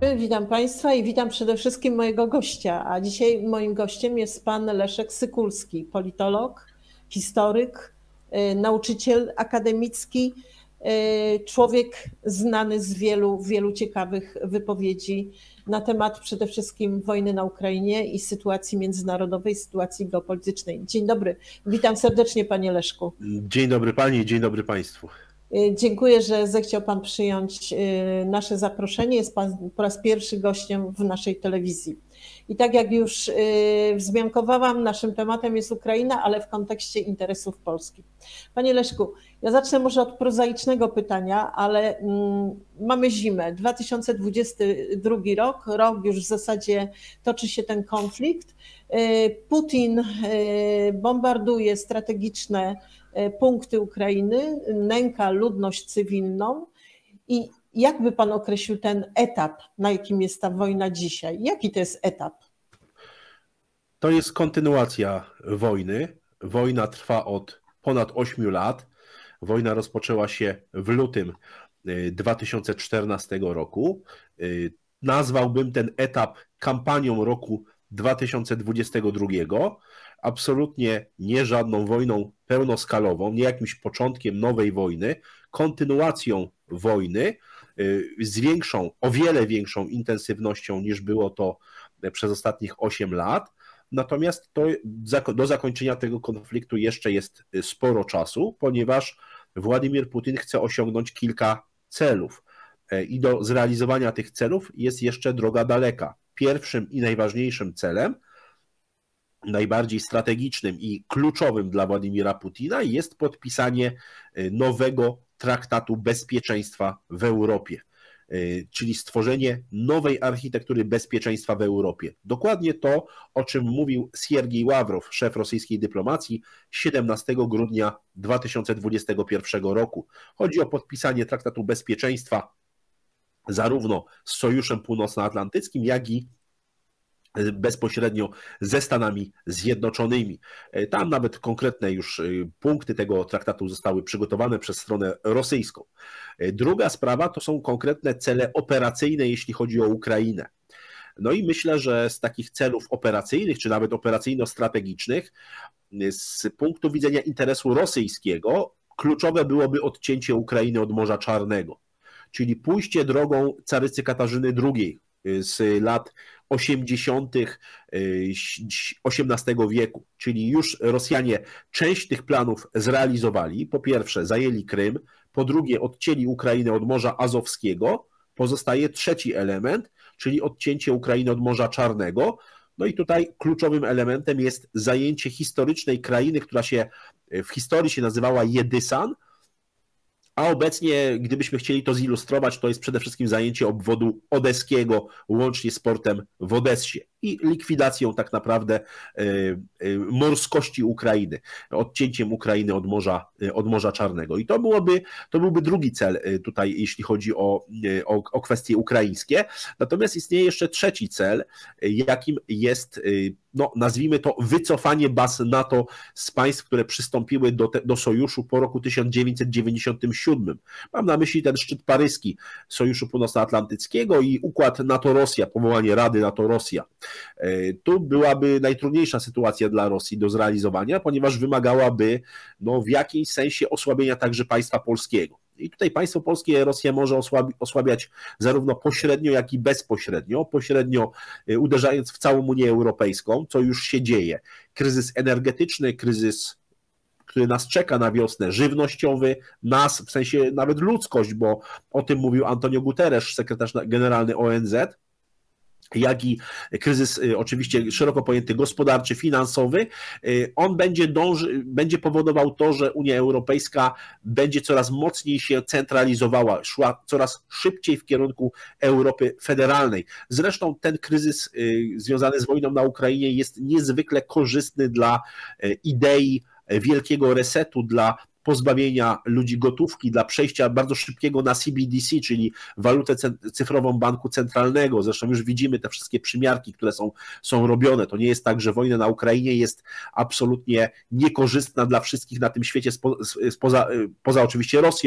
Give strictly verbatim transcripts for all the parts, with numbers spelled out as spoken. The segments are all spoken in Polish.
Witam Państwa i witam przede wszystkim mojego gościa. A dzisiaj moim gościem jest pan Leszek Sykulski, politolog, historyk, nauczyciel akademicki, człowiek znany z wielu, wielu ciekawych wypowiedzi na temat przede wszystkim wojny na Ukrainie i sytuacji międzynarodowej, sytuacji geopolitycznej. Dzień dobry, witam serdecznie panie Leszku. Dzień dobry pani, dzień dobry państwu. Dziękuję, że zechciał pan przyjąć nasze zaproszenie. Jest pan po raz pierwszy gościem w naszej telewizji. I tak jak już wzmiankowałam, naszym tematem jest Ukraina, ale w kontekście interesów Polski. Panie Leszku, ja zacznę może od prozaicznego pytania, ale mamy zimę. dwa tysiące dwudziesty drugi rok, rok już w zasadzie toczy się ten konflikt. Putin bombarduje strategiczne punkty Ukrainy, nęka ludność cywilną. I jak by pan określił ten etap, na jakim jest ta wojna dzisiaj? Jaki to jest etap? To jest kontynuacja wojny. Wojna trwa od ponad ośmiu lat. Wojna rozpoczęła się w lutym dwa tysiące czternastego roku. Nazwałbym ten etap kampanią roku dwa tysiące dwudziestego drugiego. Absolutnie nie żadną wojną pełnoskalową, nie jakimś początkiem nowej wojny, kontynuacją wojny z większą, o wiele większą intensywnością niż było to przez ostatnich osiem lat. Natomiast to, do zakończenia tego konfliktu jeszcze jest sporo czasu, ponieważ Władimir Putin chce osiągnąć kilka celów i do zrealizowania tych celów jest jeszcze droga daleka. Pierwszym i najważniejszym celem, najbardziej strategicznym i kluczowym dla Władimira Putina jest podpisanie nowego traktatu bezpieczeństwa w Europie, czyli stworzenie nowej architektury bezpieczeństwa w Europie. Dokładnie to, o czym mówił Siergiej Ławrow, szef rosyjskiej dyplomacji, siedemnastego grudnia dwa tysiące dwudziestego pierwszego roku. Chodzi o podpisanie traktatu bezpieczeństwa zarówno z Sojuszem Północnoatlantyckim, jak i bezpośrednio ze Stanami Zjednoczonymi. Tam nawet konkretne już punkty tego traktatu zostały przygotowane przez stronę rosyjską. Druga sprawa to są konkretne cele operacyjne, jeśli chodzi o Ukrainę. No i myślę, że z takich celów operacyjnych, czy nawet operacyjno-strategicznych, z punktu widzenia interesu rosyjskiego, kluczowe byłoby odcięcie Ukrainy od Morza Czarnego, czyli pójście drogą carycy Katarzyny drugiej z lat osiemdziesiątych osiemnastego wieku, czyli już Rosjanie część tych planów zrealizowali. Po pierwsze zajęli Krym, po drugie odcięli Ukrainę od Morza Azowskiego, pozostaje trzeci element, czyli odcięcie Ukrainy od Morza Czarnego. No i tutaj kluczowym elementem jest zajęcie historycznej krainy, która się w historii się nazywała Jedysan, a obecnie, gdybyśmy chcieli to zilustrować, to jest przede wszystkim zajęcie obwodu odeskiego łącznie z portem w Odessie i likwidacją tak naprawdę morskości Ukrainy, odcięciem Ukrainy od Morza, od Morza Czarnego. I to byłoby, to byłby drugi cel tutaj, jeśli chodzi o, o, o kwestie ukraińskie. Natomiast istnieje jeszcze trzeci cel, jakim jest, no, nazwijmy to, wycofanie baz NATO z państw, które przystąpiły do, te, do sojuszu po roku tysiąc dziewięćset dziewięćdziesiątym siódmym. Mam na myśli ten szczyt paryski Sojuszu Północnoatlantyckiego i układ NATO-Rosja, powołanie Rady NATO-Rosja. Tu byłaby najtrudniejsza sytuacja dla Rosji do zrealizowania, ponieważ wymagałaby, no, w jakimś sensie osłabienia także państwa polskiego. I tutaj państwo polskie Rosja może osłabiać zarówno pośrednio, jak i bezpośrednio. Pośrednio uderzając w całą Unię Europejską, co już się dzieje. Kryzys energetyczny, kryzys, który nas czeka na wiosnę, żywnościowy, nas, w sensie nawet ludzkość, bo o tym mówił Antonio Guterres, sekretarz generalny O N Z, jak i kryzys oczywiście szeroko pojęty gospodarczy, finansowy, on będzie, dąży, będzie powodował to, że Unia Europejska będzie coraz mocniej się centralizowała, szła coraz szybciej w kierunku Europy federalnej. Zresztą ten kryzys związany z wojną na Ukrainie jest niezwykle korzystny dla idei wielkiego resetu, dla pozbawienia ludzi gotówki, dla przejścia bardzo szybkiego na C B D C, czyli walutę cyfrową banku centralnego. Zresztą już widzimy te wszystkie przymiarki, które są, są robione. To nie jest tak, że wojna na Ukrainie jest absolutnie niekorzystna dla wszystkich na tym świecie, spoza, poza oczywiście Rosją,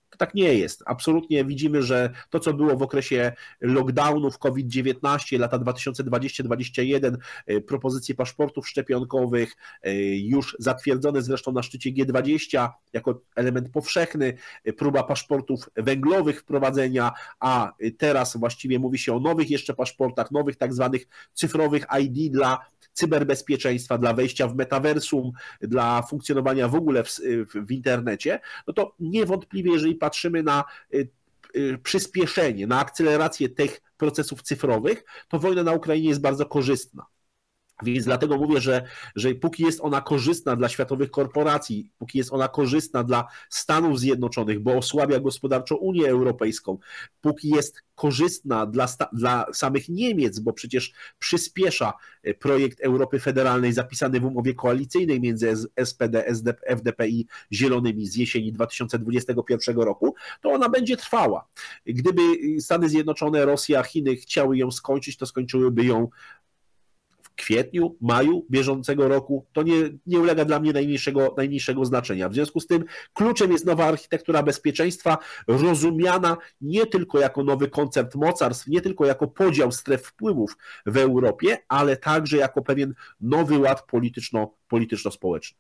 To tak nie jest. Absolutnie widzimy, że to, co było w okresie lockdownów COVID dziewiętnaście, lata dwa tysiące dwudziesty do dwudziestego pierwszego, propozycje paszportów szczepionkowych, już zatwierdzone zresztą na szczycie G dwadzieścia jako element powszechny, próba paszportów węglowych wprowadzenia, a teraz właściwie mówi się o nowych jeszcze paszportach, nowych tak zwanych cyfrowych I D dla cyberbezpieczeństwa, dla wejścia w metaversum, dla funkcjonowania w ogóle w, w, w internecie, no to niewątpliwie, jeżeli patrzymy na y, y, przyspieszenie, na akcelerację tych procesów cyfrowych, to wojna na Ukrainie jest bardzo korzystna. Więc dlatego mówię, że, że póki jest ona korzystna dla światowych korporacji, póki jest ona korzystna dla Stanów Zjednoczonych, bo osłabia gospodarczo Unię Europejską, póki jest korzystna dla, dla samych Niemiec, bo przecież przyspiesza projekt Europy Federalnej zapisany w umowie koalicyjnej między S P D, F D P i Zielonymi z jesieni dwa tysiące dwudziestego pierwszego roku, to ona będzie trwała. Gdyby Stany Zjednoczone, Rosja, Chiny chciały ją skończyć, to skończyłyby ją w kwietniu, maju bieżącego roku, to nie, nie ulega dla mnie najmniejszego, najmniejszego znaczenia. W związku z tym kluczem jest nowa architektura bezpieczeństwa, rozumiana nie tylko jako nowy koncept mocarstw, nie tylko jako podział stref wpływów w Europie, ale także jako pewien nowy ład polityczno, polityczno-społeczny.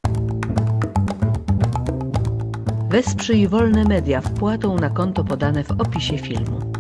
Wesprzyj wolne media wpłatą na konto podane w opisie filmu.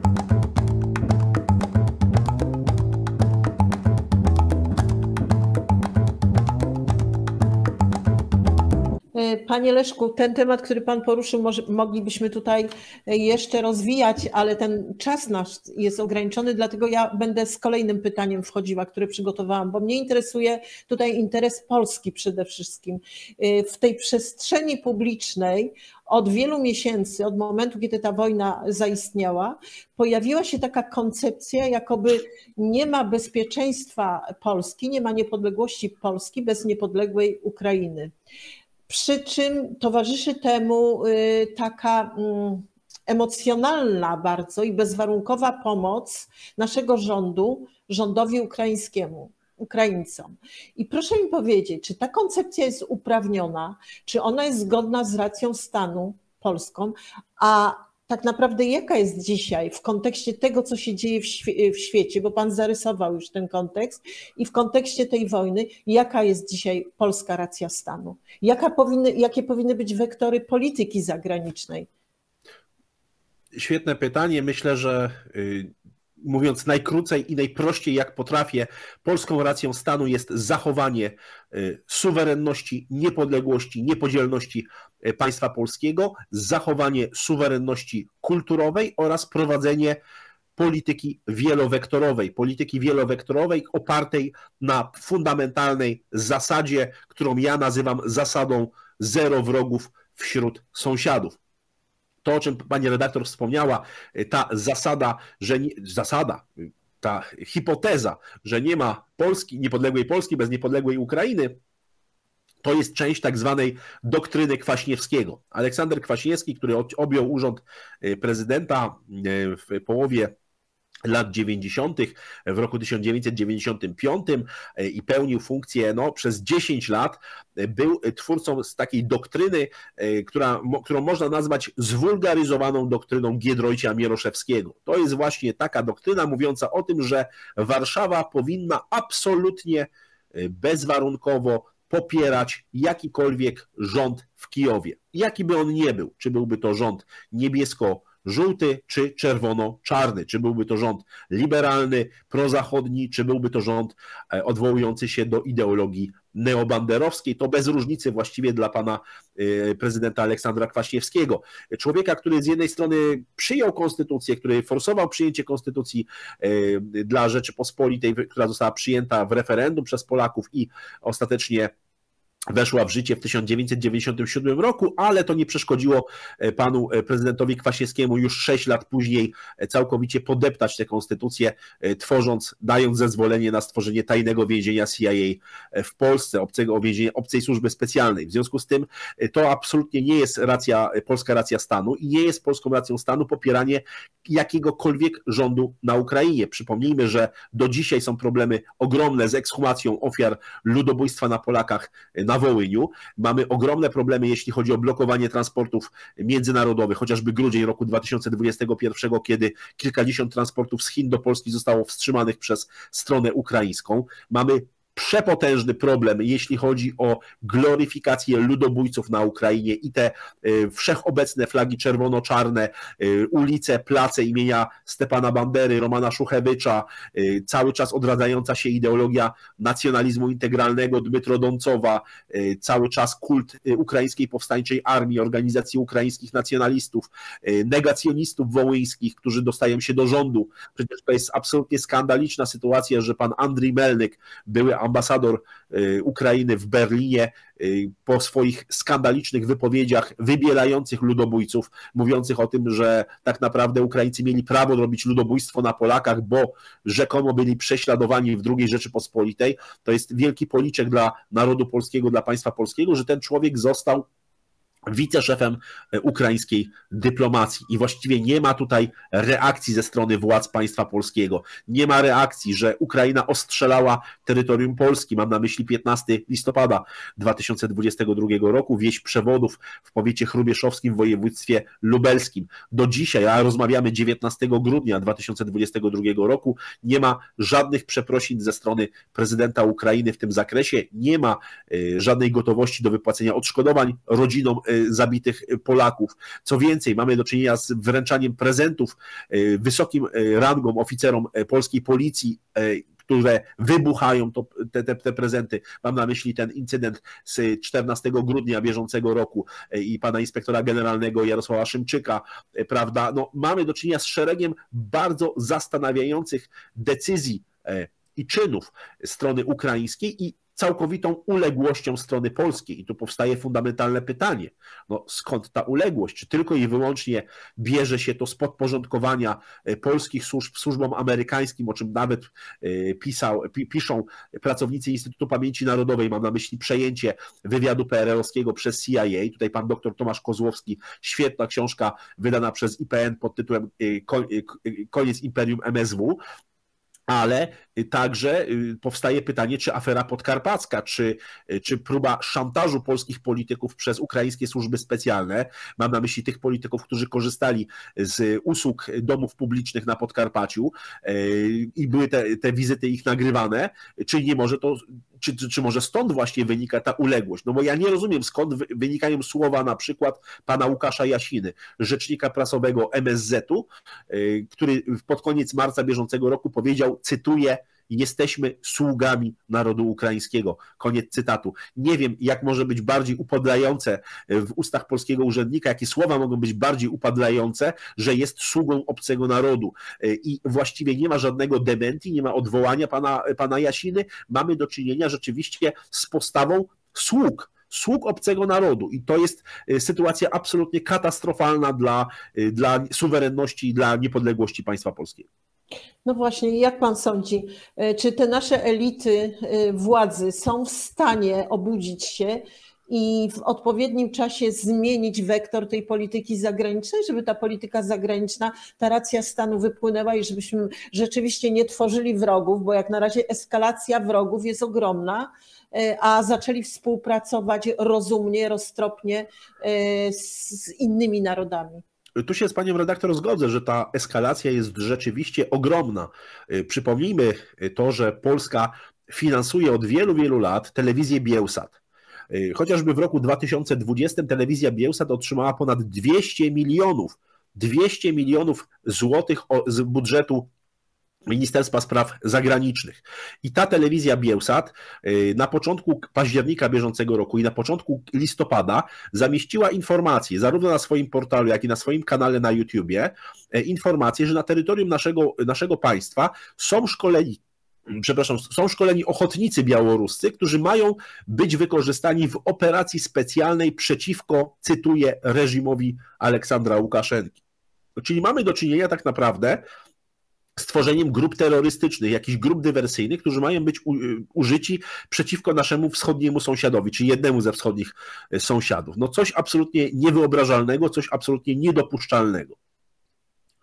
Panie Leszku, ten temat, który Pan poruszył, może, moglibyśmy tutaj jeszcze rozwijać, ale ten czas nasz jest ograniczony, dlatego ja będę z kolejnym pytaniem wchodziła, które przygotowałam, bo mnie interesuje tutaj interes Polski przede wszystkim. W tej przestrzeni publicznej od wielu miesięcy, od momentu, kiedy ta wojna zaistniała, pojawiła się taka koncepcja, jakoby nie ma bezpieczeństwa Polski, nie ma niepodległości Polski bez niepodległej Ukrainy. Przy czym towarzyszy temu taka emocjonalna bardzo i bezwarunkowa pomoc naszego rządu, rządowi ukraińskiemu, Ukraińcom. I proszę mi powiedzieć, czy ta koncepcja jest uprawniona, czy ona jest zgodna z racją stanu polską, a tak naprawdę jaka jest dzisiaj w kontekście tego, co się dzieje w, świe- w świecie, bo Pan zarysował już ten kontekst i w kontekście tej wojny, jaka jest dzisiaj polska racja stanu? Jaka powinny, jakie powinny być wektory polityki zagranicznej? Świetne pytanie. Myślę, że yy, mówiąc najkrócej i najprościej jak potrafię, polską racją stanu jest zachowanie yy, suwerenności, niepodległości, niepodzielności państwa polskiego, zachowanie suwerenności kulturowej oraz prowadzenie polityki wielowektorowej. Polityki wielowektorowej opartej na fundamentalnej zasadzie, którą ja nazywam zasadą zero wrogów wśród sąsiadów. To, o czym pani redaktor wspomniała, ta zasada, że nie, zasada, ta hipoteza, że nie ma Polski, niepodległej Polski bez niepodległej Ukrainy, to jest część tak zwanej doktryny Kwaśniewskiego. Aleksander Kwaśniewski, który objął urząd prezydenta w połowie lat dziewięćdziesiątych w roku tysiąc dziewięćset dziewięćdziesiątym piątym i pełnił funkcję no, przez dziesięć lat, był twórcą z takiej doktryny, która, którą można nazwać zwulgaryzowaną doktryną Giedroycia Mieroszewskiego. To jest właśnie taka doktryna mówiąca o tym, że Warszawa powinna absolutnie bezwarunkowo popierać jakikolwiek rząd w Kijowie. Jaki by on nie był, czy byłby to rząd niebiesko-żółty, czy czerwono-czarny, czy byłby to rząd liberalny, prozachodni, czy byłby to rząd odwołujący się do ideologii neobanderowskiej, to bez różnicy właściwie dla pana prezydenta Aleksandra Kwaśniewskiego. Człowieka, który z jednej strony przyjął konstytucję, który forsował przyjęcie konstytucji dla Rzeczypospolitej, która została przyjęta w referendum przez Polaków i ostatecznie weszła w życie w tysiąc dziewięćset dziewięćdziesiątym siódmym roku, ale to nie przeszkodziło panu prezydentowi Kwaśniewskiemu już sześć lat później całkowicie podeptać tę konstytucję, tworząc, dając zezwolenie na stworzenie tajnego więzienia C I A w Polsce, obcego więzienia, obcej służby specjalnej. W związku z tym to absolutnie nie jest racja, polska racja stanu i nie jest polską racją stanu popieranie jakiegokolwiek rządu na Ukrainie. Przypomnijmy, że do dzisiaj są problemy ogromne z ekshumacją ofiar ludobójstwa na Polakach na na Wołyniu. Mamy ogromne problemy, jeśli chodzi o blokowanie transportów międzynarodowych, chociażby grudzień roku dwa tysiące dwudziestego pierwszego, kiedy kilkadziesiąt transportów z Chin do Polski zostało wstrzymanych przez stronę ukraińską. Mamy przepotężny problem, jeśli chodzi o gloryfikację ludobójców na Ukrainie i te wszechobecne flagi czerwono-czarne, ulice, place imienia Stepana Bandery, Romana Szuchewycza, cały czas odradzająca się ideologia nacjonalizmu integralnego Dmytro Doncowa, cały czas kult Ukraińskiej Powstańczej Armii, organizacji ukraińskich nacjonalistów, negacjonistów wołyńskich, którzy dostają się do rządu. Przecież to jest absolutnie skandaliczna sytuacja, że pan Andrii Melnyk, były ambasador Ukrainy w Berlinie, po swoich skandalicznych wypowiedziach wybielających ludobójców, mówiących o tym, że tak naprawdę Ukraińcy mieli prawo robić ludobójstwo na Polakach, bo rzekomo byli prześladowani w drugiej Rzeczypospolitej. To jest wielki policzek dla narodu polskiego, dla państwa polskiego, że ten człowiek został wiceszefem ukraińskiej dyplomacji i właściwie nie ma tutaj reakcji ze strony władz państwa polskiego. Nie ma reakcji, że Ukraina ostrzelała terytorium Polski. Mam na myśli piętnastego listopada dwa tysiące dwudziestego drugiego roku, wieś Przewodów w powiecie chrubieszowskim w województwie lubelskim. Do dzisiaj, a rozmawiamy dziewiętnastego grudnia dwa tysiące dwudziestego drugiego roku, nie ma żadnych przeprosin ze strony prezydenta Ukrainy w tym zakresie. Nie ma żadnej gotowości do wypłacenia odszkodowań rodzinom zabitych Polaków. Co więcej, mamy do czynienia z wręczaniem prezentów wysokim rangą oficerom polskiej policji, które wybuchają to, te, te, te prezenty. Mam na myśli ten incydent z czternastego grudnia bieżącego roku i pana inspektora generalnego Jarosława Szymczyka, prawda? No, mamy do czynienia z szeregiem bardzo zastanawiających decyzji i czynów strony ukraińskiej i całkowitą uległością strony polskiej. I tu powstaje fundamentalne pytanie, no skąd ta uległość? Czy tylko i wyłącznie bierze się to z podporządkowania polskich służb służbom amerykańskim, o czym nawet pisał, piszą pracownicy Instytutu Pamięci Narodowej, mam na myśli przejęcie wywiadu P R L-owskiego przez C I A, tutaj pan doktor Tomasz Kozłowski, świetna książka wydana przez I P N pod tytułem Koniec Imperium M S W, ale także powstaje pytanie, czy afera podkarpacka, czy, czy próba szantażu polskich polityków przez ukraińskie służby specjalne, mam na myśli tych polityków, którzy korzystali z usług domów publicznych na Podkarpaciu i były te, te wizyty ich nagrywane, czy nie może to, czy, czy, czy może stąd właśnie wynika ta uległość? No bo ja nie rozumiem, skąd wynikają słowa na przykład pana Łukasza Jasiny, rzecznika prasowego M S Z-u, który pod koniec marca bieżącego roku powiedział, cytuję, jesteśmy sługami narodu ukraińskiego. Koniec cytatu. Nie wiem, jak może być bardziej upadlające w ustach polskiego urzędnika, jakie słowa mogą być bardziej upadlające, że jest sługą obcego narodu. I właściwie nie ma żadnego dementi, nie ma odwołania pana, pana Jasiny. Mamy do czynienia rzeczywiście z postawą sług. sług obcego narodu i to jest sytuacja absolutnie katastrofalna dla, dla suwerenności i dla niepodległości państwa polskiego. No właśnie, jak pan sądzi, czy te nasze elity władzy są w stanie obudzić się i w odpowiednim czasie zmienić wektor tej polityki zagranicznej, żeby ta polityka zagraniczna, ta racja stanu wypłynęła i żebyśmy rzeczywiście nie tworzyli wrogów, bo jak na razie eskalacja wrogów jest ogromna, a zaczęli współpracować rozumnie, roztropnie z innymi narodami. Tu się z panią redaktor zgodzę, że ta eskalacja jest rzeczywiście ogromna. Przypomnijmy to, że Polska finansuje od wielu, wielu lat telewizję Biełsat. Chociażby w roku dwa tysiące dwudziestym telewizja Biełsat otrzymała ponad dwieście milionów, dwieście milionów złotych z budżetu Ministerstwa Spraw Zagranicznych. I ta telewizja Biełsat na początku października bieżącego roku i na początku listopada zamieściła informację, zarówno na swoim portalu, jak i na swoim kanale na YouTubie, informację, że na terytorium naszego, naszego państwa są szkoleni Przepraszam, są szkoleni ochotnicy białoruscy, którzy mają być wykorzystani w operacji specjalnej przeciwko, cytuję, reżimowi Aleksandra Łukaszenki. Czyli mamy do czynienia tak naprawdę z tworzeniem grup terrorystycznych, jakichś grup dywersyjnych, którzy mają być u, użyci przeciwko naszemu wschodniemu sąsiadowi, czy jednemu ze wschodnich sąsiadów. No coś absolutnie niewyobrażalnego, coś absolutnie niedopuszczalnego.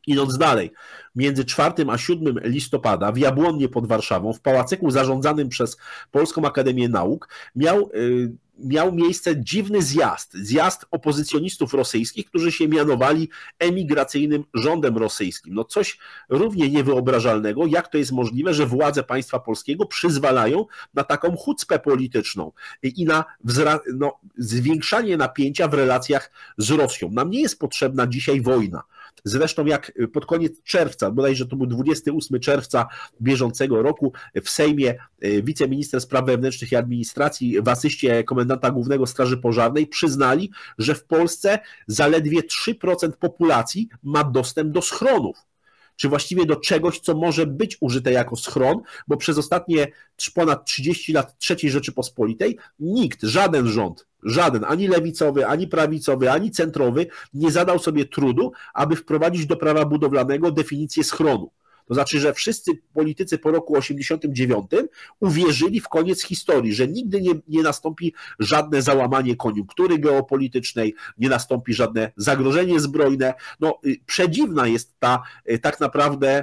Idąc dalej, między czwartym a siódmym listopada w Jabłonnie pod Warszawą, w pałacyku zarządzanym przez Polską Akademię Nauk, miał, miał miejsce dziwny zjazd, zjazd opozycjonistów rosyjskich, którzy się mianowali emigracyjnym rządem rosyjskim. No coś równie niewyobrażalnego, jak to jest możliwe, że władze państwa polskiego przyzwalają na taką chucpę polityczną i na wzra- no, zwiększanie napięcia w relacjach z Rosją. Nam nie jest potrzebna dzisiaj wojna. Zresztą jak pod koniec czerwca, bodajże to był dwudziestego ósmego czerwca bieżącego roku, w Sejmie wiceminister spraw wewnętrznych i administracji w asyście komendanta głównego Straży Pożarnej przyznali, że w Polsce zaledwie trzy procent populacji ma dostęp do schronów, czy właściwie do czegoś, co może być użyte jako schron, bo przez ostatnie ponad trzydzieści lat trzeciej Rzeczypospolitej nikt, żaden rząd, żaden, ani lewicowy, ani prawicowy, ani centrowy nie zadał sobie trudu, aby wprowadzić do prawa budowlanego definicję schronu. To znaczy, że wszyscy politycy po roku osiemdziesiątym dziewiątym uwierzyli w koniec historii, że nigdy nie, nie nastąpi żadne załamanie koniunktury geopolitycznej, nie nastąpi żadne zagrożenie zbrojne. No, przedziwna jest ta tak naprawdę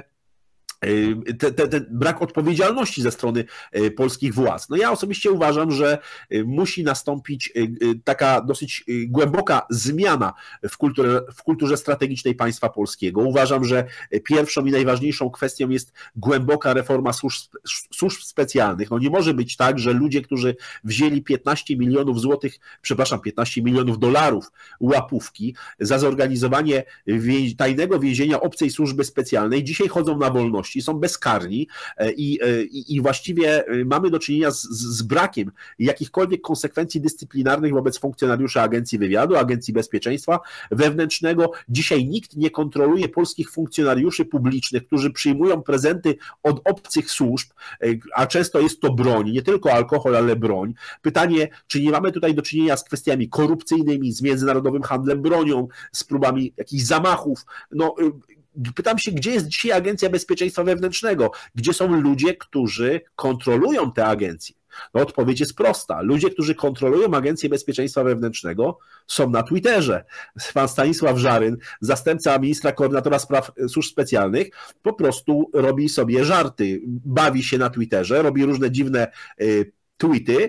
Ten, ten, ten brak odpowiedzialności ze strony polskich władz. No ja osobiście uważam, że musi nastąpić taka dosyć głęboka zmiana w kulturze, w kulturze strategicznej państwa polskiego. Uważam, że pierwszą i najważniejszą kwestią jest głęboka reforma służb, służb specjalnych. No nie może być tak, że ludzie, którzy wzięli piętnaście milionów złotych, przepraszam, piętnaście milionów dolarów łapówki za zorganizowanie tajnego więzienia obcej służby specjalnej, dzisiaj chodzą na wolności, są bezkarni i, i, i właściwie mamy do czynienia z, z brakiem jakichkolwiek konsekwencji dyscyplinarnych wobec funkcjonariuszy Agencji Wywiadu, Agencji Bezpieczeństwa Wewnętrznego. Dzisiaj nikt nie kontroluje polskich funkcjonariuszy publicznych, którzy przyjmują prezenty od obcych służb, a często jest to broń, nie tylko alkohol, ale broń. Pytanie, czy nie mamy tutaj do czynienia z kwestiami korupcyjnymi, z międzynarodowym handlem bronią, z próbami jakichś zamachów. No, pytam się, gdzie jest dzisiaj Agencja Bezpieczeństwa Wewnętrznego? Gdzie są ludzie, którzy kontrolują te agencje? No, odpowiedź jest prosta. Ludzie, którzy kontrolują Agencję Bezpieczeństwa Wewnętrznego, są na Twitterze. Pan Stanisław Żaryn, zastępca ministra koordynatora spraw służb specjalnych, po prostu robi sobie żarty, bawi się na Twitterze, robi różne dziwne tweety,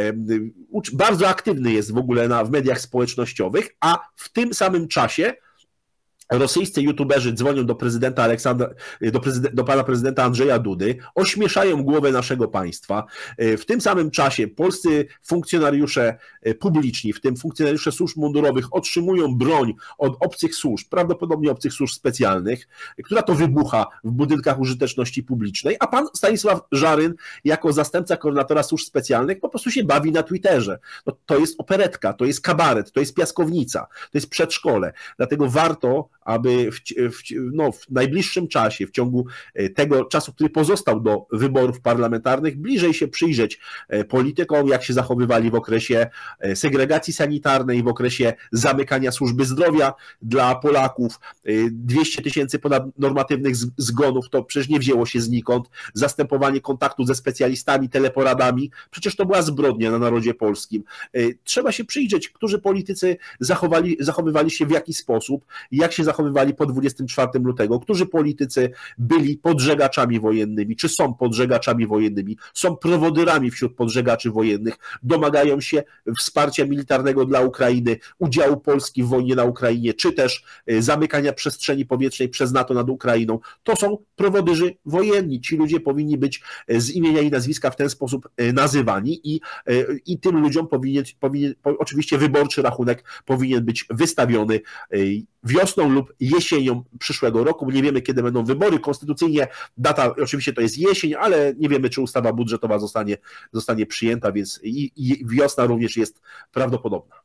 bardzo aktywny jest w ogóle na, w mediach społecznościowych, a w tym samym czasie rosyjscy youtuberzy dzwonią do prezydenta Aleksandra, do, prezydent, do pana prezydenta Andrzeja Dudy, ośmieszają głowę naszego państwa. W tym samym czasie polscy funkcjonariusze publiczni, w tym funkcjonariusze służb mundurowych, otrzymują broń od obcych służb, prawdopodobnie obcych służb specjalnych, która to wybucha w budynkach użyteczności publicznej, a pan Stanisław Żaryn jako zastępca koordynatora służb specjalnych po prostu się bawi na Twitterze. No, to jest operetka, to jest kabaret, to jest piaskownica, to jest przedszkole. Dlatego warto, aby w, w, no, w najbliższym czasie, w ciągu tego czasu, który pozostał do wyborów parlamentarnych, bliżej się przyjrzeć politykom, jak się zachowywali w okresie segregacji sanitarnej, w okresie zamykania służby zdrowia dla Polaków. dwieście tysięcy ponadnormatywnych zgonów, to przecież nie wzięło się znikąd. Zastępowanie kontaktu ze specjalistami, teleporadami, przecież to była zbrodnia na narodzie polskim. Trzeba się przyjrzeć, którzy politycy zachowali, zachowywali się w jaki sposób, jak się zachowywali po dwudziestego czwartego lutego, którzy politycy byli podżegaczami wojennymi, czy są podżegaczami wojennymi, są prowodyrami wśród podżegaczy wojennych, domagają się wsparcia militarnego dla Ukrainy, udziału Polski w wojnie na Ukrainie, czy też zamykania przestrzeni powietrznej przez NATO nad Ukrainą. To są prowodyrzy wojenni. Ci ludzie powinni być z imienia i nazwiska w ten sposób nazywani i, i tym ludziom powinien, powinien, oczywiście wyborczy rachunek powinien być wystawiony wiosną lub jesienią przyszłego roku. Nie wiemy, kiedy będą wybory. Konstytucyjnie data oczywiście to jest jesień, ale nie wiemy, czy ustawa budżetowa zostanie, zostanie przyjęta, więc i, i wiosna również jest prawdopodobna.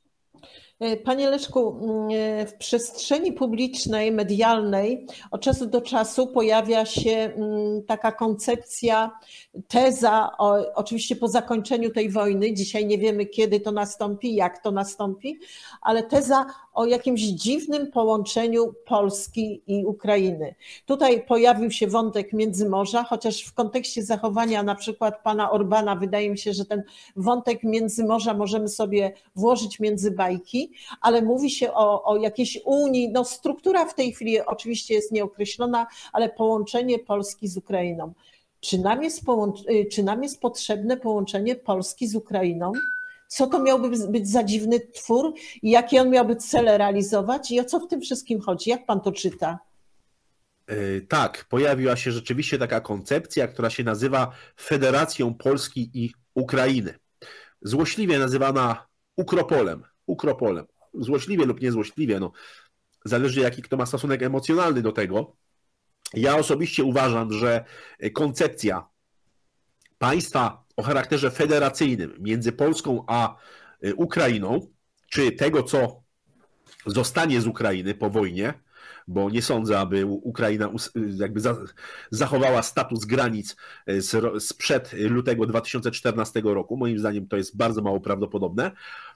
Panie Leszku, w przestrzeni publicznej, medialnej od czasu do czasu pojawia się taka koncepcja, teza, o, oczywiście po zakończeniu tej wojny, dzisiaj nie wiemy, kiedy to nastąpi, jak to nastąpi, ale teza o jakimś dziwnym połączeniu Polski i Ukrainy. Tutaj pojawił się wątek Międzymorza, chociaż w kontekście zachowania na przykład pana Orbana wydaje mi się, że ten wątek Międzymorza możemy sobie włożyć między bajki, ale mówi się o, o jakiejś Unii, no struktura w tej chwili oczywiście jest nieokreślona, ale połączenie Polski z Ukrainą. Czy nam jest, połącz- czy nam jest potrzebne połączenie Polski z Ukrainą? Co to miałby być za dziwny twór i jakie on miałby cele realizować i o co w tym wszystkim chodzi? Jak pan to czyta? Tak, pojawiła się rzeczywiście taka koncepcja, która się nazywa Federacją Polski i Ukrainy. Złośliwie nazywana Ukropolem. Ukropolem. Złośliwie lub niezłośliwie, no, zależy jaki kto ma stosunek emocjonalny do tego. Ja osobiście uważam, że koncepcja państwa o charakterze federacyjnym między Polską a Ukrainą, czy tego, co zostanie z Ukrainy po wojnie, bo nie sądzę, aby Ukraina jakby zachowała status granic sprzed lutego dwa tysiące czternastego roku, moim zdaniem to jest bardzo mało prawdopodobne,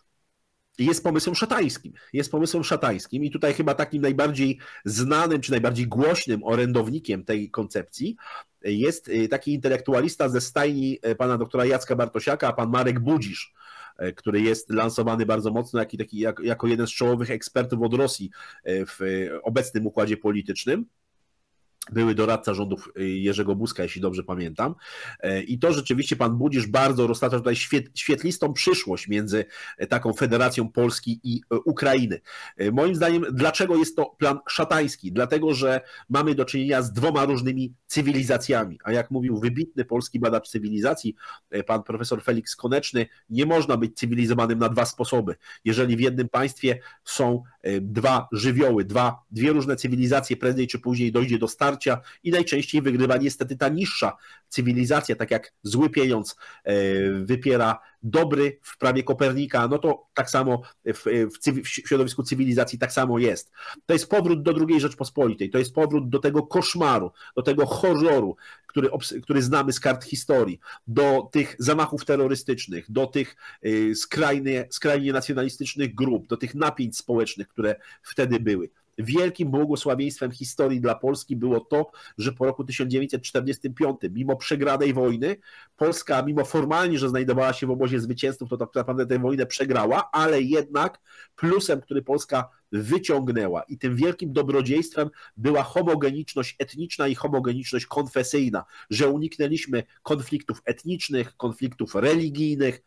jest pomysłem szatańskim. Jest pomysłem szatańskim i tutaj chyba takim najbardziej znanym, czy najbardziej głośnym orędownikiem tej koncepcji jest taki intelektualista ze stajni pana doktora Jacka Bartosiaka, pan Marek Budzisz, który jest lansowany bardzo mocno jako, taki, jako jeden z czołowych ekspertów od Rosji w obecnym układzie politycznym. Były doradca rządów Jerzego Buzka, jeśli dobrze pamiętam. I to rzeczywiście pan Budzisz bardzo roztacza tutaj świetlistą przyszłość między taką Federacją Polski i Ukrainy. Moim zdaniem, dlaczego jest to plan szatański? Dlatego, że mamy do czynienia z dwoma różnymi cywilizacjami. A jak mówił wybitny polski badacz cywilizacji, pan profesor Felix Koneczny, nie można być cywilizowanym na dwa sposoby. Jeżeli w jednym państwie są dwa żywioły, dwa, dwie różne cywilizacje, prędzej czy później dojdzie do starcia i najczęściej wygrywa niestety ta niższa cywilizacja, tak jak zły pieniądz wypiera dobry w prawie Kopernika, no to tak samo w, w, w środowisku cywilizacji tak samo jest. To jest powrót do drugiej Rzeczpospolitej, to jest powrót do tego koszmaru, do tego horroru, który, który znamy z kart historii, do tych zamachów terrorystycznych, do tych skrajnie, skrajnie nacjonalistycznych grup, do tych napięć społecznych, które wtedy były. Wielkim błogosławieństwem historii dla Polski było to, że po roku tysiąc dziewięćset czterdziestym piątym, mimo przegranej wojny, Polska, mimo formalnie, że znajdowała się w obozie zwycięzców, to tak naprawdę tę wojnę przegrała, ale jednak plusem, który Polska wyciągnęła i tym wielkim dobrodziejstwem była homogeniczność etniczna i homogeniczność konfesyjna, że uniknęliśmy konfliktów etnicznych, konfliktów religijnych.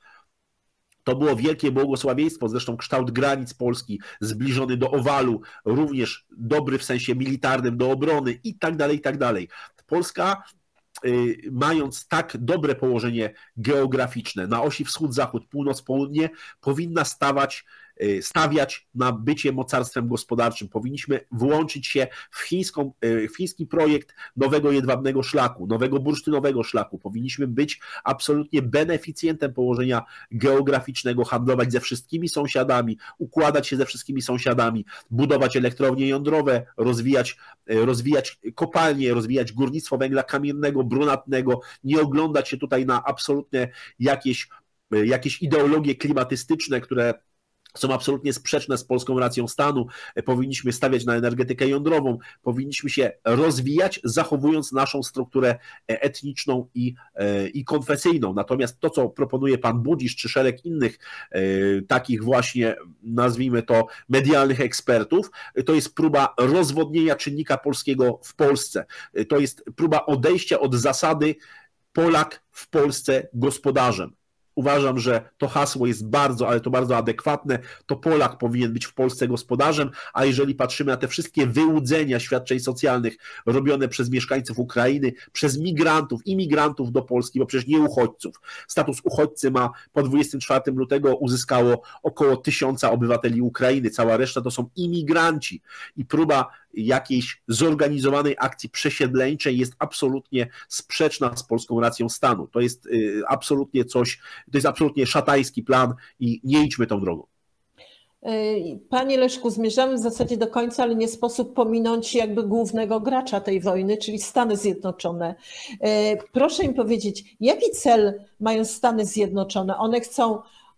To było wielkie błogosławieństwo, zresztą kształt granic Polski zbliżony do owalu, również dobry w sensie militarnym do obrony i tak dalej, i tak dalej. Polska, mając tak dobre położenie geograficzne na osi wschód-zachód, północ-południe, powinna stawać stawiać na bycie mocarstwem gospodarczym. Powinniśmy włączyć się w, chińską, w chiński projekt nowego jedwabnego szlaku, nowego bursztynowego szlaku. Powinniśmy być absolutnie beneficjentem położenia geograficznego, handlować ze wszystkimi sąsiadami, układać się ze wszystkimi sąsiadami, budować elektrownie jądrowe, rozwijać, rozwijać kopalnie, rozwijać górnictwo węgla kamiennego, brunatnego, nie oglądać się tutaj na absolutnie jakieś, jakieś ideologie klimatystyczne, które są absolutnie sprzeczne z polską racją stanu. Powinniśmy stawiać na energetykę jądrową, powinniśmy się rozwijać, zachowując naszą strukturę etniczną i, i konfesyjną. Natomiast to, co proponuje pan Budzisz, czy szereg innych takich właśnie, nazwijmy to, medialnych ekspertów, to jest próba rozwodnienia czynnika polskiego w Polsce. To jest próba odejścia od zasady Polak w Polsce gospodarzem. Uważam, że to hasło jest bardzo, ale to bardzo adekwatne. To Polak powinien być w Polsce gospodarzem, a jeżeli patrzymy na te wszystkie wyłudzenia świadczeń socjalnych robione przez mieszkańców Ukrainy, przez migrantów, imigrantów do Polski, bo przecież nie uchodźców. Status uchodźcy ma po dwudziestego czwartego lutego uzyskało około tysiąca obywateli Ukrainy. Cała reszta to są imigranci i próba jakiejś zorganizowanej akcji przesiedleńczej jest absolutnie sprzeczna z polską racją stanu. To jest absolutnie coś, to jest absolutnie szatański plan i nie idźmy tą drogą. Panie Leszku, zmierzamy w zasadzie do końca, ale nie sposób pominąć jakby głównego gracza tej wojny, czyli Stany Zjednoczone. Proszę mi powiedzieć, jaki cel mają Stany Zjednoczone? One chcą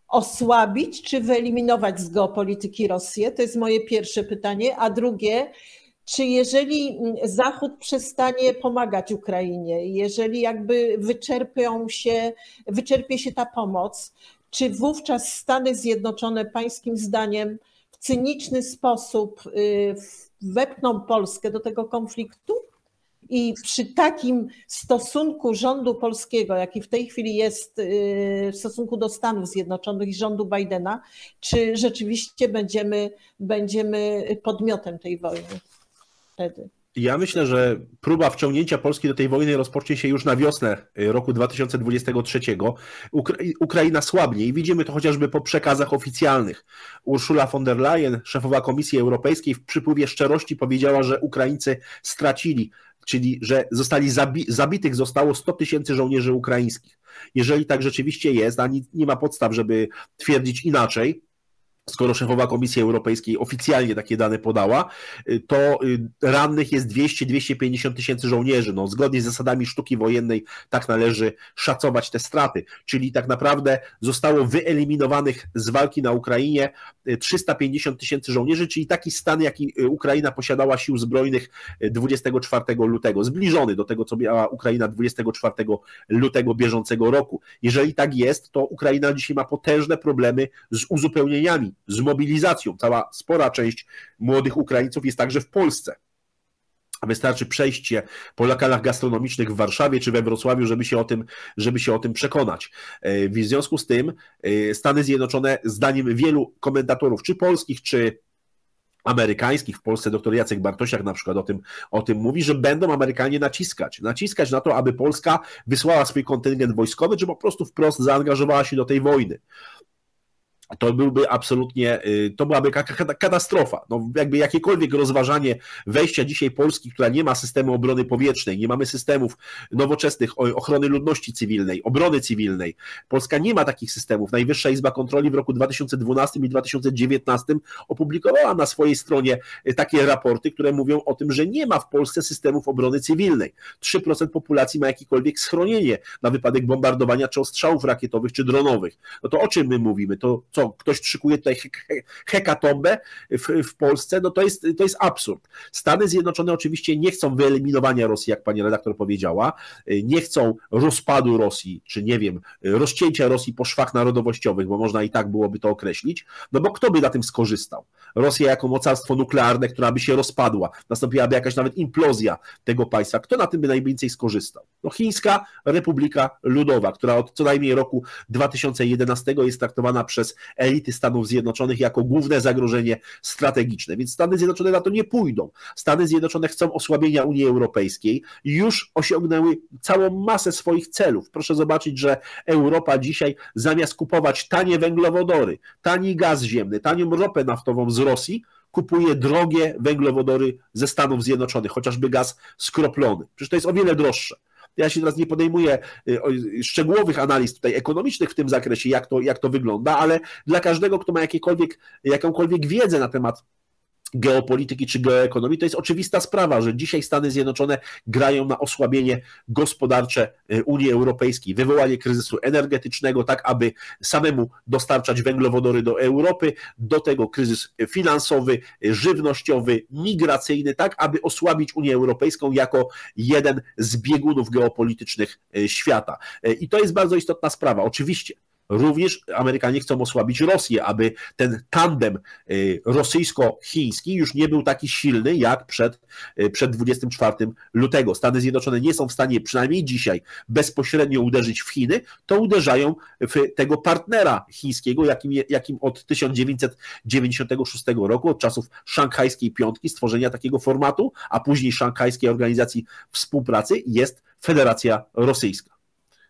osłabić czy wyeliminować z geopolityki Rosję? To jest moje pierwsze pytanie. A drugie, czy jeżeli Zachód przestanie pomagać Ukrainie, jeżeli jakby wyczerpią się, wyczerpie się ta pomoc, czy wówczas Stany Zjednoczone pańskim zdaniem w cyniczny sposób wepchną Polskę do tego konfliktu? I przy takim stosunku rządu polskiego, jaki w tej chwili jest w stosunku do Stanów Zjednoczonych i rządu Bidena, czy rzeczywiście będziemy, będziemy podmiotem tej wojny wtedy? Ja myślę, że próba wciągnięcia Polski do tej wojny rozpocznie się już na wiosnę roku dwa tysiące dwudziestego trzeciego. Ukra- Ukraina słabnie i widzimy to chociażby po przekazach oficjalnych. Ursula von der Leyen, szefowa Komisji Europejskiej, w przypływie szczerości powiedziała, że Ukraińcy stracili, czyli że zostali zabi- zabitych zostało sto tysięcy żołnierzy ukraińskich. Jeżeli tak rzeczywiście jest, a nie ma podstaw, żeby twierdzić inaczej, skoro szefowa Komisji Europejskiej oficjalnie takie dane podała, to rannych jest dwieście do dwustu pięćdziesięciu tysięcy żołnierzy. No, zgodnie z zasadami sztuki wojennej tak należy szacować te straty. Czyli tak naprawdę zostało wyeliminowanych z walki na Ukrainie trzysta pięćdziesiąt tysięcy żołnierzy, czyli taki stan, jaki Ukraina posiadała sił zbrojnych dwudziestego czwartego lutego, zbliżony do tego, co miała Ukraina dwudziestego czwartego lutego bieżącego roku. Jeżeli tak jest, to Ukraina dzisiaj ma potężne problemy z uzupełnieniami, z mobilizacją. Cała spora część młodych Ukraińców jest także w Polsce. A wystarczy przejść się po lokalach gastronomicznych w Warszawie czy we Wrocławiu, żeby się o tym, żeby się o tym przekonać. W związku z tym Stany Zjednoczone, zdaniem wielu komentatorów, czy polskich, czy amerykańskich, w Polsce doktor Jacek Bartosiak na przykład o tym, o tym mówi, że będą Amerykanie naciskać. Naciskać na to, aby Polska wysłała swój kontyngent wojskowy, czy po prostu wprost zaangażowała się do tej wojny. To byłby absolutnie, to byłaby katastrofa. No, jakby jakiekolwiek rozważanie wejścia dzisiaj Polski, która nie ma systemu obrony powietrznej, nie mamy systemów nowoczesnych ochrony ludności cywilnej, obrony cywilnej. Polska nie ma takich systemów. Najwyższa Izba Kontroli w roku dwa tysiące dwunastym i dwa tysiące dziewiętnastym opublikowała na swojej stronie takie raporty, które mówią o tym, że nie ma w Polsce systemów obrony cywilnej. trzy procent populacji ma jakiekolwiek schronienie na wypadek bombardowania czy ostrzałów rakietowych czy dronowych. No to o czym my mówimy? To co, ktoś szykuje tutaj hekatombę w, w Polsce, no to jest, to jest absurd. Stany Zjednoczone oczywiście nie chcą wyeliminowania Rosji, jak pani redaktor powiedziała, nie chcą rozpadu Rosji, czy nie wiem, rozcięcia Rosji po szwach narodowościowych, bo można i tak byłoby to określić, no bo kto by na tym skorzystał? Rosja jako mocarstwo nuklearne, która by się rozpadła, nastąpiłaby jakaś nawet implozja tego państwa. Kto na tym by najwięcej skorzystał? No Chińska Republika Ludowa, która od co najmniej roku dwa tysiące jedenastego jest traktowana przez elity Stanów Zjednoczonych jako główne zagrożenie strategiczne, więc Stany Zjednoczone na to nie pójdą. Stany Zjednoczone chcą osłabienia Unii Europejskiej i już osiągnęły całą masę swoich celów. Proszę zobaczyć, że Europa dzisiaj zamiast kupować tanie węglowodory, tani gaz ziemny, tanią ropę naftową z Rosji, kupuje drogie węglowodory ze Stanów Zjednoczonych, chociażby gaz skroplony. Przecież to jest o wiele droższe. Ja się teraz nie podejmuję szczegółowych analiz tutaj ekonomicznych w tym zakresie, jak to, jak to wygląda, ale dla każdego, kto ma jakiekolwiek, jakąkolwiek wiedzę na temat geopolityki czy geoekonomii, to jest oczywista sprawa, że dzisiaj Stany Zjednoczone grają na osłabienie gospodarcze Unii Europejskiej, wywołanie kryzysu energetycznego, tak aby samemu dostarczać węglowodory do Europy, do tego kryzys finansowy, żywnościowy, migracyjny, tak aby osłabić Unię Europejską jako jeden z biegunów geopolitycznych świata. I to jest bardzo istotna sprawa, oczywiście. Również Amerykanie chcą osłabić Rosję, aby ten tandem rosyjsko-chiński już nie był taki silny jak przed, przed dwudziestego czwartego lutego. Stany Zjednoczone nie są w stanie, przynajmniej dzisiaj, bezpośrednio uderzyć w Chiny, to uderzają w tego partnera chińskiego, jakim, jakim od tysiąc dziewięćset dziewięćdziesiątego szóstego roku, od czasów szanghajskiej piątki, stworzenia takiego formatu, a później Szanghajskiej Organizacji Współpracy, jest Federacja Rosyjska.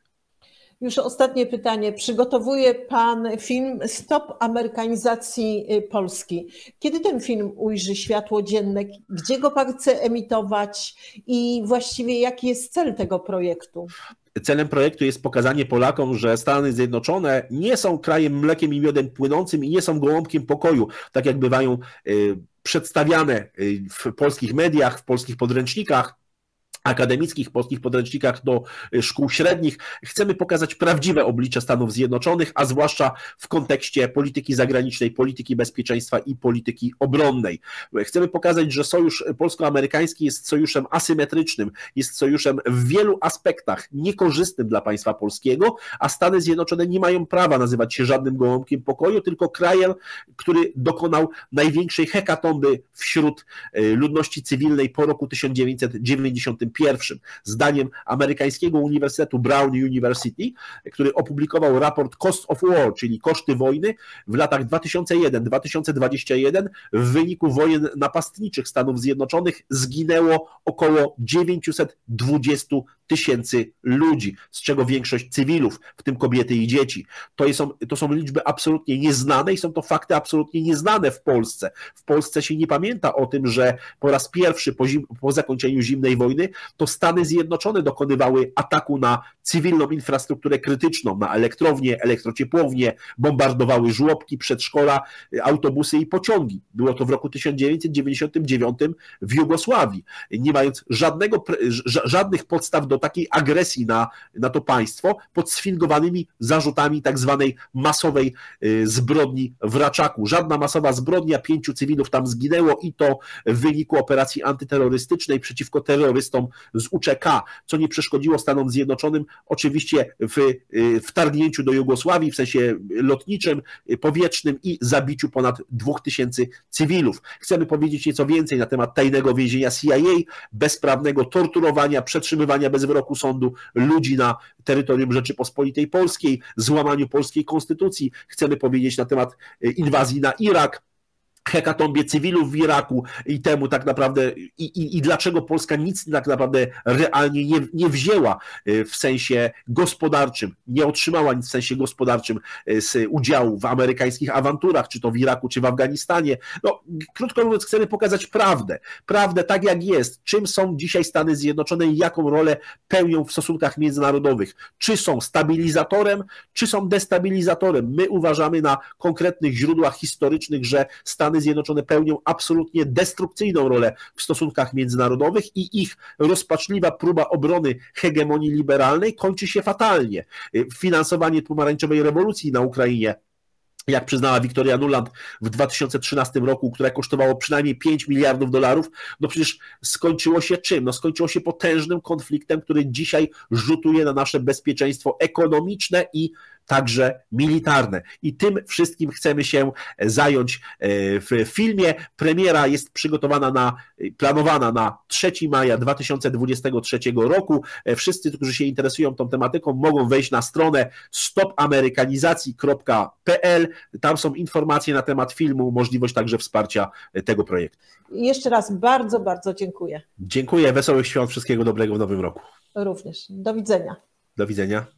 Już ostatnie pytanie. Przygotowuje pan film Stop amerykanizacji Polski. Kiedy ten film ujrzy światło dzienne? Gdzie go pan chce emitować? I właściwie jaki jest cel tego projektu? Celem projektu jest pokazanie Polakom, że Stany Zjednoczone nie są krajem mlekiem i miodem płynącym i nie są gołąbkiem pokoju, tak jak bywają przedstawiane w polskich mediach, w polskich podręcznikach, akademickich, polskich podręcznikach do szkół średnich. Chcemy pokazać prawdziwe oblicze Stanów Zjednoczonych, a zwłaszcza w kontekście polityki zagranicznej, polityki bezpieczeństwa i polityki obronnej. Chcemy pokazać, że sojusz polsko-amerykański jest sojuszem asymetrycznym, jest sojuszem w wielu aspektach niekorzystnym dla państwa polskiego, a Stany Zjednoczone nie mają prawa nazywać się żadnym gołąbkiem pokoju, tylko krajem, który dokonał największej hekatomby wśród ludności cywilnej po roku tysiąc dziewięćset dziewięćdziesiątym pierwszym. Zdaniem amerykańskiego Uniwersytetu Brown University, który opublikował raport Cost of War, czyli koszty wojny, w latach dwa tysiące pierwszy do dwa tysiące dwudziestego pierwszego w wyniku wojen napastniczych Stanów Zjednoczonych zginęło około dziewięćset dwadzieścia tysięcy ludzi, z czego większość cywilów, w tym kobiety i dzieci. To są, to są liczby absolutnie nieznane i są to fakty absolutnie nieznane w Polsce. W Polsce się nie pamięta o tym, że po raz pierwszy po, zim, po zakończeniu zimnej wojny to Stany Zjednoczone dokonywały ataku na cywilną infrastrukturę krytyczną, na elektrownie, elektrociepłownie, bombardowały żłobki, przedszkola, autobusy i pociągi. Było to w roku tysiąc dziewięćset dziewięćdziesiątym dziewiątym w Jugosławii, nie mając żadnego, żadnych podstaw do takiej agresji na, na to państwo, pod sfingowanymi zarzutami tak zwanej masowej zbrodni w Raczaku. Żadna masowa zbrodnia, pięciu cywilów tam zginęło i to w wyniku operacji antyterrorystycznej przeciwko terrorystom z U C K, co nie przeszkodziło Stanom Zjednoczonym oczywiście w wtargnięciu do Jugosławii w sensie lotniczym, powietrznym i zabiciu ponad dwóch tysięcy cywilów. Chcemy powiedzieć nieco więcej na temat tajnego więzienia C I A, bezprawnego torturowania, przetrzymywania bez wyroku sądu ludzi na terytorium Rzeczypospolitej Polskiej, złamaniu polskiej konstytucji. Chcemy powiedzieć na temat inwazji na Irak, hekatombie cywilów w Iraku i temu tak naprawdę i, i, i dlaczego Polska nic tak naprawdę realnie nie, nie wzięła w sensie gospodarczym, nie otrzymała nic w sensie gospodarczym z udziału w amerykańskich awanturach, czy to w Iraku, czy w Afganistanie. No, krótko mówiąc, chcemy pokazać prawdę. Prawdę tak jak jest. Czym są dzisiaj Stany Zjednoczone i jaką rolę pełnią w stosunkach międzynarodowych. Czy są stabilizatorem, czy są destabilizatorem. My uważamy na konkretnych źródłach historycznych, że Stany Zjednoczone pełnią absolutnie destrukcyjną rolę w stosunkach międzynarodowych i ich rozpaczliwa próba obrony hegemonii liberalnej kończy się fatalnie. Finansowanie pomarańczowej rewolucji na Ukrainie, jak przyznała Victoria Nuland w dwa tysiące trzynastym roku, które kosztowało przynajmniej pięć miliardów dolarów, no przecież skończyło się czym? No skończyło się potężnym konfliktem, który dzisiaj rzutuje na nasze bezpieczeństwo ekonomiczne i także militarne. I tym wszystkim chcemy się zająć w filmie. Premiera jest przygotowana na, planowana na trzeciego maja dwa tysiące dwudziestego trzeciego roku. Wszyscy, którzy się interesują tą tematyką, mogą wejść na stronę stop amerykanizacji kropka p l. Tam są informacje na temat filmu, możliwość także wsparcia tego projektu. Jeszcze raz bardzo, bardzo dziękuję. Dziękuję, wesołych świąt, wszystkiego dobrego w nowym roku. Również. Do widzenia. Do widzenia.